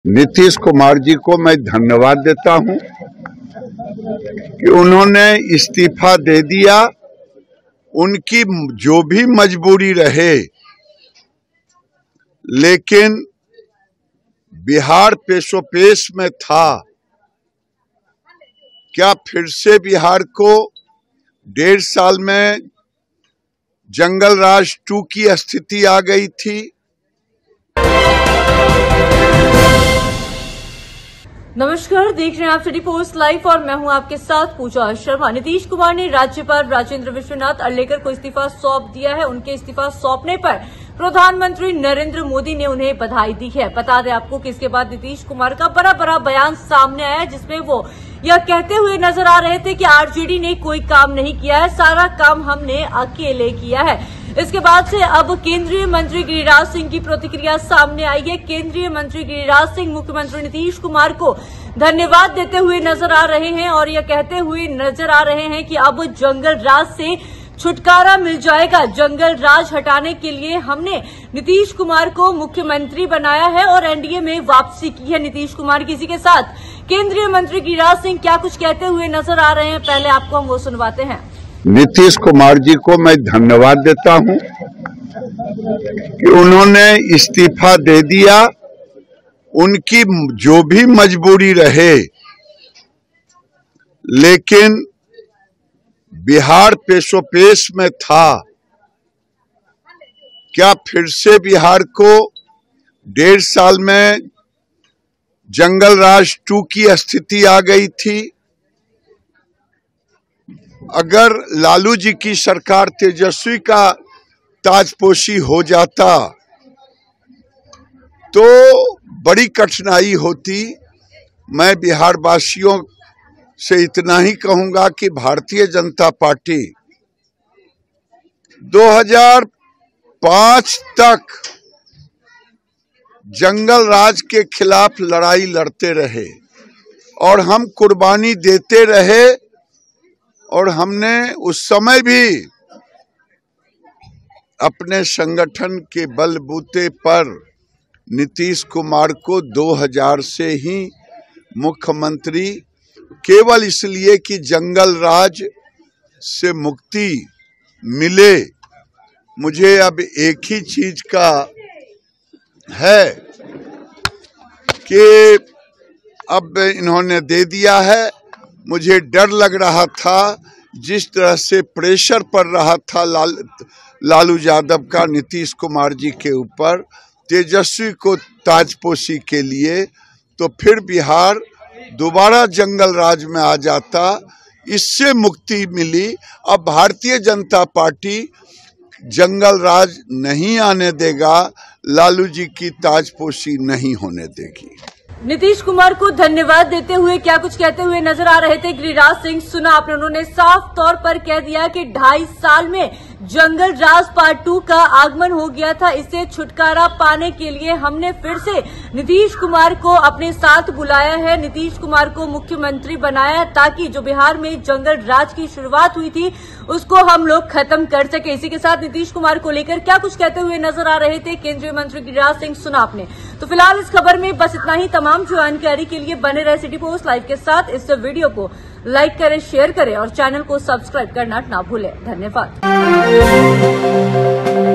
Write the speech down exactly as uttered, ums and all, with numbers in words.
नीतीश कुमार जी को मैं धन्यवाद देता हूं कि उन्होंने इस्तीफा दे दिया। उनकी जो भी मजबूरी रहे, लेकिन बिहार पेशोपेश में था। क्या फिर से बिहार को डेढ़ साल में जंगल राज टू की स्थिति आ गई थी? नमस्कार, देख रहे हैं आप सिटी पोस्ट लाइव और मैं हूं आपके साथ पूजा शर्मा। नीतीश कुमार ने राज्यपाल राजेंद्र विश्वनाथ अर्लेकर को इस्तीफा सौंप दिया है। उनके इस्तीफा सौंपने पर प्रधानमंत्री नरेंद्र मोदी ने उन्हें बधाई दी है। बता दें आपको कि इसके बाद नीतीश कुमार का बड़ा बड़ा बयान सामने आया, जिसमें वो यह कहते हुए नजर आ रहे थे कि आरजेडी ने कोई काम नहीं किया है, सारा काम हमने अकेले किया है। इसके बाद से अब केंद्रीय मंत्री गिरिराज सिंह की प्रतिक्रिया सामने आई है। केंद्रीय मंत्री गिरिराज सिंह मुख्यमंत्री नीतीश कुमार को धन्यवाद देते हुए नजर आ रहे हैं और यह कहते हुए नजर आ रहे हैं कि अब जंगल राज से छुटकारा मिल जाएगा। जंगल राज हटाने के लिए हमने नीतीश कुमार को मुख्यमंत्री बनाया है और एनडीए में वापसी की है नीतीश कुमार की। इसी के साथ केंद्रीय मंत्री गिरिराज सिंह क्या कुछ कहते हुए नजर आ रहे हैं, पहले आपको हम वो सुनवाते हैं। नीतीश कुमार जी को मैं धन्यवाद देता हूं कि उन्होंने इस्तीफा दे दिया। उनकी जो भी मजबूरी रहे, लेकिन बिहार पेशोपेश में था। क्या फिर से बिहार को डेढ़ साल में जंगल राज टू की स्थिति आ गई थी? अगर लालू जी की सरकार तेजस्वी का ताजपोशी हो जाता तो बड़ी कठिनाई होती। मैं बिहार वासियों से इतना ही कहूंगा कि भारतीय जनता पार्टी दो हज़ार पाँच तक जंगल राज के खिलाफ लड़ाई लड़ते रहे और हम कुर्बानी देते रहे, और हमने उस समय भी अपने संगठन के बलबूते पर नीतीश कुमार को दो हज़ार से ही मुख्यमंत्री, केवल इसलिए कि जंगल राज से मुक्ति मिले। मुझे अब एक ही चीज का है कि अब इन्होंने दे दिया है। मुझे डर लग रहा था, जिस तरह से प्रेशर पड़ रहा था लाल, लालू यादव का नीतीश कुमार जी के ऊपर तेजस्वी को ताजपोशी के लिए, तो फिर बिहार दोबारा जंगल राज में आ जाता। इससे मुक्ति मिली। अब भारतीय जनता पार्टी जंगल राज नहीं आने देगा, लालू जी की ताजपोशी नहीं होने देगी। नीतीश कुमार को धन्यवाद देते हुए क्या कुछ कहते हुए नजर आ रहे थे गिरिराज सिंह, सुना आपने। उन्होंने साफ तौर पर कह दिया कि ढाई साल में जंगल राज पार्ट टू का आगमन हो गया था। इससे छुटकारा पाने के लिए हमने फिर से नीतीश कुमार को अपने साथ बुलाया है, नीतीश कुमार को मुख्यमंत्री बनाया है, ताकि जो बिहार में जंगल राज की शुरुआत हुई थी उसको हम लोग खत्म कर सके। इसी के साथ नीतीश कुमार को लेकर क्या कुछ कहते हुए नजर आ रहे थे केंद्रीय मंत्री गिरिराज सिंह, सुना आपने। तो फिलहाल इस खबर में बस इतना ही। तमाम जानकारी के लिए बने रहे सिटी पोस्ट लाइव के साथ। इस वीडियो को लाइक करें, शेयर करें और चैनल को सब्सक्राइब करना ना भूलें। धन्यवाद।